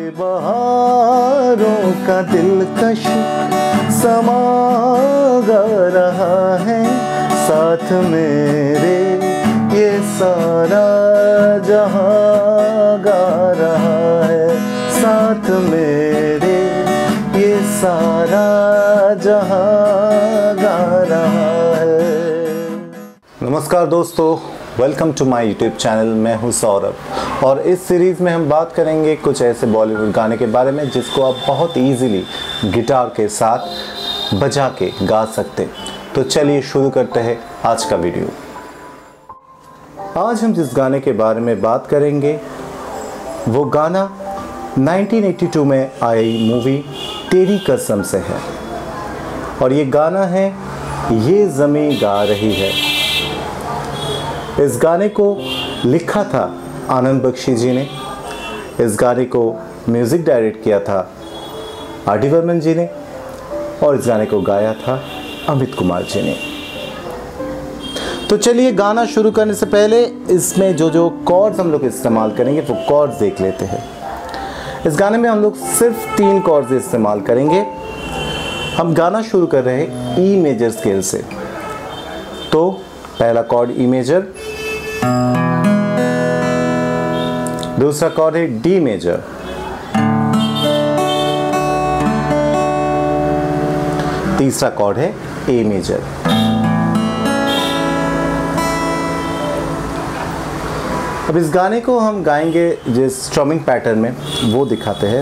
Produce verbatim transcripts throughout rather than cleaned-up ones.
बहारों का दिलकश समा गा रहा है साथ मेरे, ये सारा जहां गा रहा है साथ मेरे, ये सारा जहां गा रहा है। नमस्कार दोस्तों, welcome to my YouTube channel. मैं हूं सौरभ और इस सीरीज़ में हम बात करेंगे कुछ ऐसे बॉलीवुड गाने के बारे में जिसको आप बहुत इजीली गिटार के साथ बजा के गा सकते। तो चलिए शुरू करते हैं आज का वीडियो। आज हम जिस गाने के बारे में बात करेंगे वो गाना नाइनटीन एटी टू में आई मूवी तेरी कसम से है और ये गाना है ये ज़मीं गा रही है। इस गाने को लिखा था आनंद बख्शी जी ने, इस गाने को म्यूज़िक डायरेक्ट किया था आर डी बर्मन जी ने और इस गाने को गाया था अमित कुमार जी ने। तो चलिए गाना शुरू करने से पहले इसमें जो जो कॉर्ड्स हम लोग इस्तेमाल करेंगे वो कॉर्ड्स देख लेते हैं। इस गाने में हम लोग सिर्फ तीन कॉर्ड्स इस्तेमाल करेंगे। हम गाना शुरू कर रहे हैं ई मेजर स्केल से। तो पहला कॉर्ड ई मेजर, दूसरा कॉर्ड है डी मेजर, तीसरा कॉर्ड है ए मेजर। अब इस गाने को हम गाएंगे जिस स्ट्रमिंग पैटर्न में वो दिखाते हैं।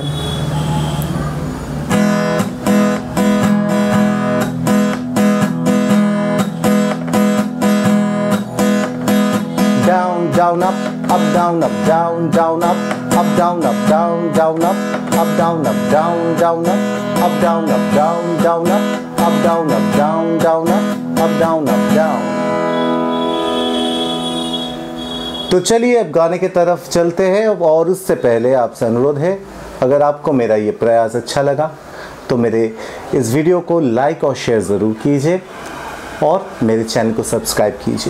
Down down up up down up down down up up down up down down up up down up down down up up down up down down up up down up down down up up down up down. तो चलिए अब गाने की तरफ चलते हैं और उससे पहले आपसे अनुरोध है, अगर आपको मेरा ये प्रयास अच्छा लगा तो मेरे इस वीडियो को लाइक और शेयर ज़रूर कीजिए और मेरे चैनल को सब्सक्राइब कीजिए।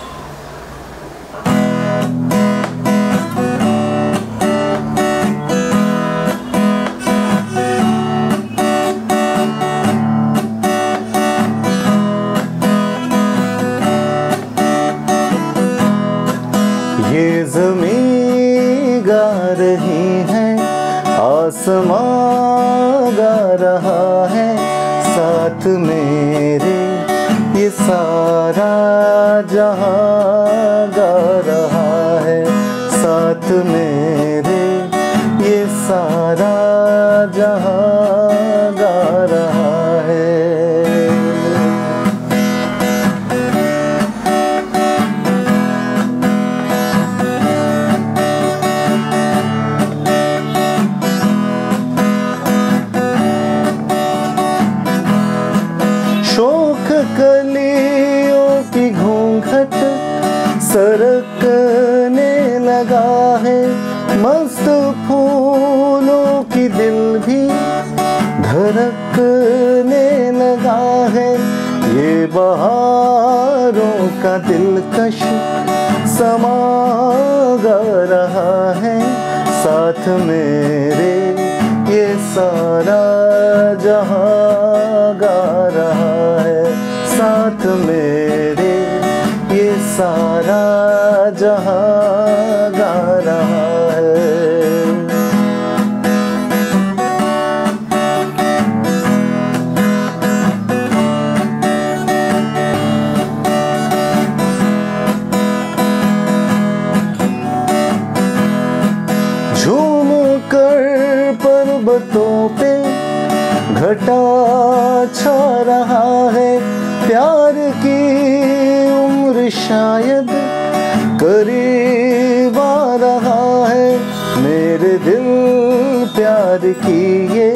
ये ज़मीं गा रही है, आसमां गा रहा है साथ मेरे, ये सारा जहां गा रहा है साथ मेरे, ये सारा जहां गा रहा है। शोख कलियों की घूंघट सरकने लगा है, मस्त फूलों की दिल भी धड़कने लगा है। ये बहारों का दिलकश समा गा रहा है साथ मेरे, ये सारा जहां गा रहा है साथ मेरे, ये सारा जहां गा रहा है। झूम कर पर्वतों पे घटा छा रहा है, प्यार की उम्र शायद करीब आ रहा है। मेरे दिल प्यार की ये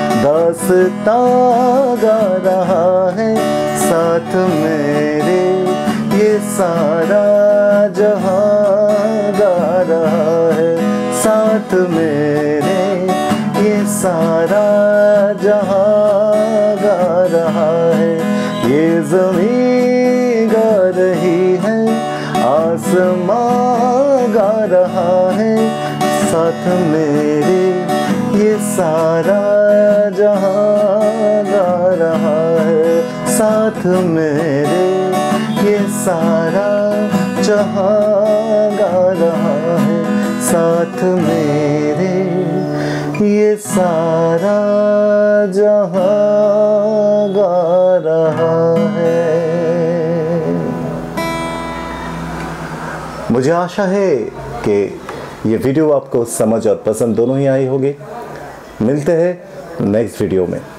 दास्तां गा रहा है साथ मेरे, ये सारा जहां गा रहा है साथ मेरे, ये सारा जहां गा रहा है। ये ज़मीं गा रही है, आसमां गा रहा है साथ मेरे, सारा जहां गा रहा है साथ मेरे, ये सारा जहां गा रहा है साथ मेरे, ये सारा जहां गा रहा है। मुझे आशा है कि ये वीडियो आपको समझ और पसंद दोनों ही आई होगी। मिलते हैं नेक्स्ट वीडियो में।